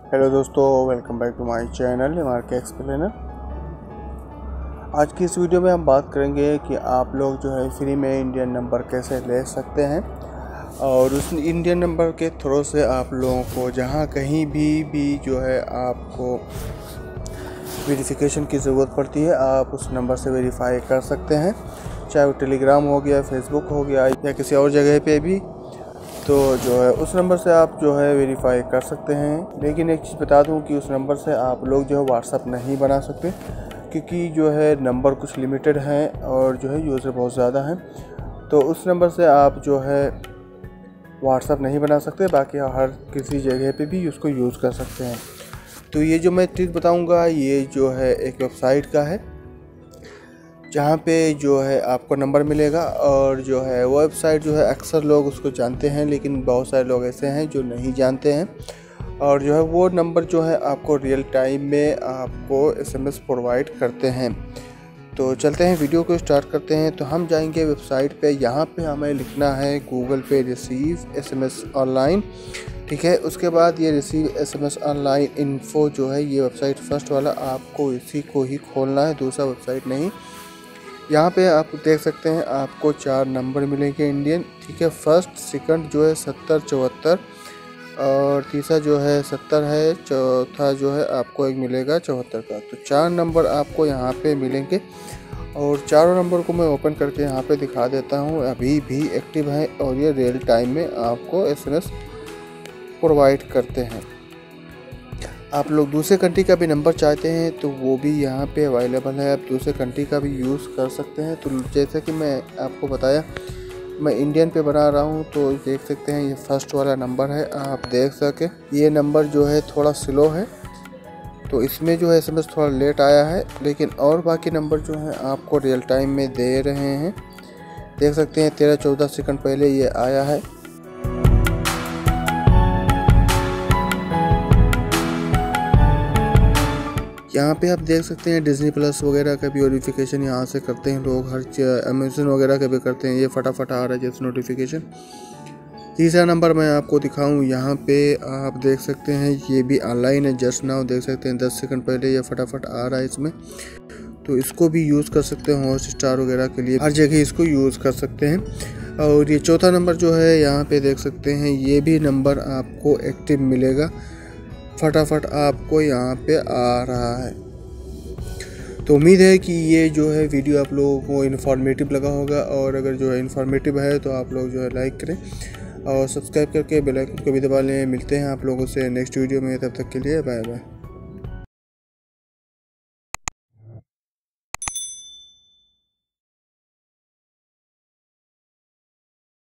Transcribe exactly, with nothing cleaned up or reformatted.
Hello दोस्तों, welcome back to my channel M R K explainer. आज की इस वीडियो में हम बात करेंगे कि आप लोग जो है फ्री में इंडियन नंबर कैसे ले सकते हैं और उस इंडियन नंबर के थ्रू से आप लोगों को जहां कहीं भी भी जो है आपको वेरिफिकेशन की ज़रूरत पड़ती है, आप उस नंबर से वेरीफाई कर सकते हैं। चाहे वो टेलीग्राम हो गया, फेसबुक हो गया या किसी और जगह पे भी, तो जो है उस नंबर से आप जो है वेरीफाई कर सकते हैं। लेकिन एक चीज़ बता दूं कि उस नंबर से आप लोग जो है व्हाट्सअप नहीं बना सकते, क्योंकि जो है नंबर कुछ लिमिटेड हैं और जो है यूज़र बहुत ज़्यादा हैं। तो उस नंबर से आप जो है व्हाट्सअप नहीं बना सकते, बाकी हर किसी जगह पे भी उसको यूज़ कर सकते हैं। तो ये जो मैं ट्रिक बताऊँगा ये जो है एक वेबसाइट का है, जहाँ पे जो है आपको नंबर मिलेगा और जो है वो वेबसाइट जो है अक्सर लोग उसको जानते हैं, लेकिन बहुत सारे लोग ऐसे हैं जो नहीं जानते हैं। और जो है वो नंबर जो है आपको रियल टाइम में आपको एसएमएस प्रोवाइड करते हैं। तो चलते हैं वीडियो को स्टार्ट करते हैं। तो हम जाएंगे वेबसाइट पे, यहाँ पे हमें लिखना है गूगल पे रिसीव एसएमएस ऑनलाइन, ठीक है। उसके बाद ये रिसीव एसएमएस ऑनलाइन इन्फो जो है ये वेबसाइट फर्स्ट वाला, आपको इसी को ही खोलना है, दूसरा वेबसाइट नहीं। यहाँ पे आप देख सकते हैं आपको चार नंबर मिलेंगे इंडियन, ठीक है। फर्स्ट सेकंड जो है सत्तर चौहत्तर और तीसरा जो है सत्तर है, चौथा जो है आपको एक मिलेगा चौहत्तर का। तो चार नंबर आपको यहाँ पे मिलेंगे और चारों नंबर को मैं ओपन करके यहाँ पे दिखा देता हूँ। अभी भी एक्टिव है और ये रियल टाइम में आपको एसएमएस प्रोवाइड करते हैं। आप लोग दूसरे कंट्री का भी नंबर चाहते हैं तो वो भी यहाँ पे अवेलेबल है, आप दूसरे कंट्री का भी यूज़ कर सकते हैं। तो जैसे कि मैं आपको बताया, मैं इंडियन पे बना रहा हूँ, तो देख सकते हैं ये फर्स्ट वाला नंबर है। आप देख सके ये नंबर जो है थोड़ा स्लो है, तो इसमें जो है एसएमएस थोड़ा लेट आया है, लेकिन और बाकी नंबर जो है आपको रियल टाइम में दे रहे हैं। देख सकते हैं तेरह चौदह सेकंड पहले ये आया है। यहाँ पे आप देख सकते हैं डिज्नी प्लस वगैरह का भी नोटिफिकेशन यहाँ से करते हैं लोग, हर अमेज़न वगैरह का भी करते हैं। ये फटाफट आ रहा है जैसे नोटिफिकेशन। तीसरा नंबर मैं आपको दिखाऊं, यहाँ पे आप देख सकते हैं ये भी ऑनलाइन है, जस्ट नाउ देख सकते हैं दस सेकंड पहले ये फटाफट आ रहा है इसमें। तो इसको भी यूज़ कर सकते हैं, हॉट स्टार वगैरह के लिए हर जगह इसको यूज़ कर सकते हैं। और ये चौथा नंबर जो है यहाँ पे देख सकते हैं ये भी नंबर आपको एक्टिव मिलेगा, फटाफट आपको यहाँ पे आ रहा है। तो उम्मीद है कि ये जो है वीडियो आप लोगों को इन्फॉर्मेटिव लगा होगा, और अगर जो है इन्फॉर्मेटिव है तो आप लोग जो है लाइक करें और सब्सक्राइब करके बेल आइकन को भी दबा लें। मिलते हैं आप लोगों से नेक्स्ट वीडियो में, तब तक के लिए बाय बाय।